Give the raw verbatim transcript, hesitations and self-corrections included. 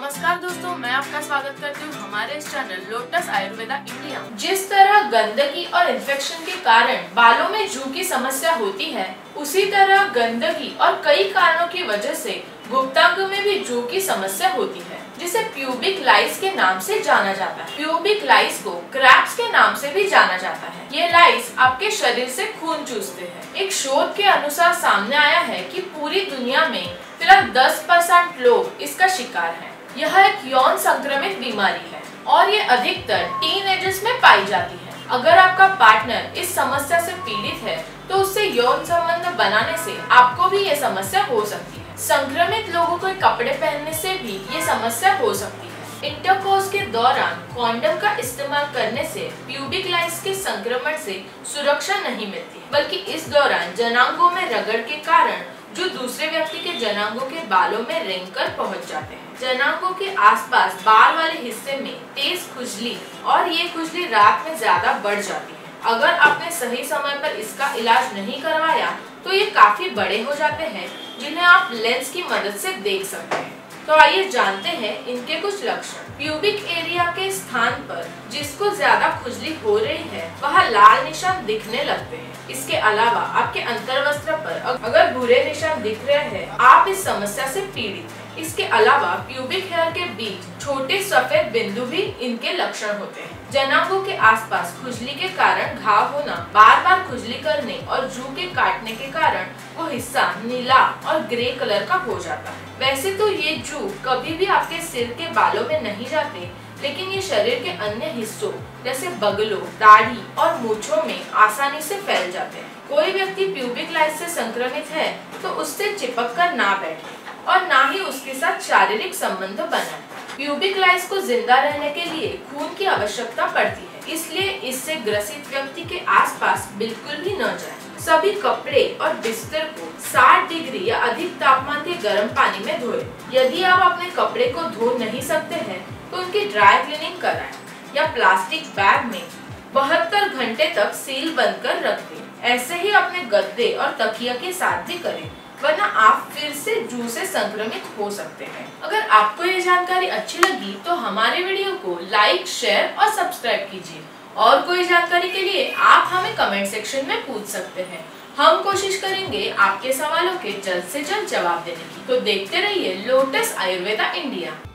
नमस्कार दोस्तों, मैं आपका स्वागत करती हूँ हमारे इस चैनल लोटस आयुर्वेदा इंडिया। जिस तरह गंदगी और इन्फेक्शन के कारण बालों में जू की समस्या होती है, उसी तरह गंदगी और कई कारणों की वजह से गुप्तांग में भी जू की समस्या होती है, जिसे प्यूबिक लाइस के नाम से जाना जाता है। प्यूबिक लाइस को क्रैप्स के नाम से भी जाना जाता है। ये लाइस आपके शरीर से खून चूसते हैं। एक शोध के अनुसार सामने आया है कि पूरी दुनिया में फिलहाल दस परसेंट लोग इसका शिकार हैं। यह एक यौन संक्रमित बीमारी है और ये अधिकतर टीनएजर्स में पाई जाती है। अगर आपका पार्टनर इस समस्या से पीड़ित है तो उससे यौन संबंध बनाने से आपको भी ये समस्या हो सकती है। संक्रमित लोगों को कपड़े पहनने से भी ये समस्या हो सकती है। इंटरकोर्स के दौरान कॉन्डम का इस्तेमाल करने से प्यूबिक लाइस के संक्रमण से सुरक्षा नहीं मिलती, बल्कि इस दौरान जनांगों में रगड़ के कारण जो दूसरे व्यक्ति के जनांगों के बालों में रेंग कर पहुँच जाते हैं। जनांगों के आसपास बाल वाले हिस्से में तेज खुजली और ये खुजली रात में ज्यादा बढ़ जाती है। अगर आपने सही समय पर इसका इलाज नहीं करवाया तो ये काफी बड़े हो जाते हैं, जिन्हें आप लेंस की मदद से देख सकते हैं। तो आइए जानते हैं इनके कुछ लक्षण। प्यूबिक एरिया के स्थान पर जिसको ज्यादा खुजली हो रही है, वहाँ लाल निशान दिखने लगते हैं। इसके अलावा आपके अंतर्वस्त्र पर अगर भूरे निशान दिख रहे हैं, आप इस समस्या से पीड़ित हैं। इसके अलावा प्यूबिक हेयर के बीच छोटे सफेद बिंदु भी इनके लक्षण होते हैं। जनांगों के आसपास खुजली के कारण घाव होना, बार बार खुजली करने और जू के काटने के कारण वो हिस्सा नीला और ग्रे कलर का हो जाता है। वैसे तो ये जू कभी भी आपके सिर के बालों में नहीं जाते, लेकिन ये शरीर के अन्य हिस्सों जैसे बगलों, दाढ़ी और मूंछों में आसानी से फैल जाते हैं। कोई व्यक्ति प्यूबिक लाइस से संक्रमित है तो उससे चिपक कर ना बैठे और ना ही उसके साथ शारीरिक संबंध बनाए। प्यूबिक लाइस को जिंदा रहने के लिए खून की आवश्यकता पड़ती है, इसलिए इससे ग्रसित व्यक्ति के आसपास बिल्कुल भी न जाए। सभी कपड़े और बिस्तर को साठ डिग्री या अधिक तापमान के गर्म पानी में धोएं। यदि आप अपने कपड़े को धो नहीं सकते हैं तो उनकी ड्राई क्लीनिंग कराएं या प्लास्टिक बैग में बहत्तर घंटे तक सील बंद कर रख दें। ऐसे ही अपने गद्दे और तकिया के साथ भी करें, वरना आप फिर से जू से संक्रमित हो सकते हैं। अगर आपको ये जानकारी अच्छी लगी तो हमारे वीडियो को लाइक, शेयर और सब्सक्राइब कीजिए। और कोई जानकारी के लिए आप हमें कमेंट सेक्शन में पूछ सकते हैं। हम कोशिश करेंगे आपके सवालों के जल्द से जल्द जवाब देने की। तो देखते रहिए लोटस आयुर्वेदा इंडिया।